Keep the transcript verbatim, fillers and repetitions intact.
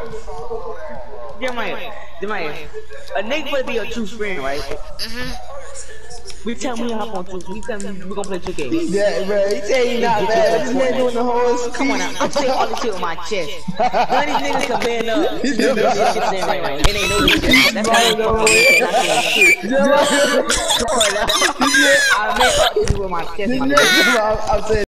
Jeremiah, Jeremiah, a nigga would be your true friend, right? Mm-hmm. We tell me hop on two. We tell me we gonna play two K. Yeah, bro. He tell you not, man. This man doing the whole speech. Come on now, I'm saying all this shit with my chest. None of these niggas can man up. This shit there right now. It ain't no shit. That's how you fucking shit. I can't shit. Come on now. I man up to you with my chest, my nigga. I'm saying.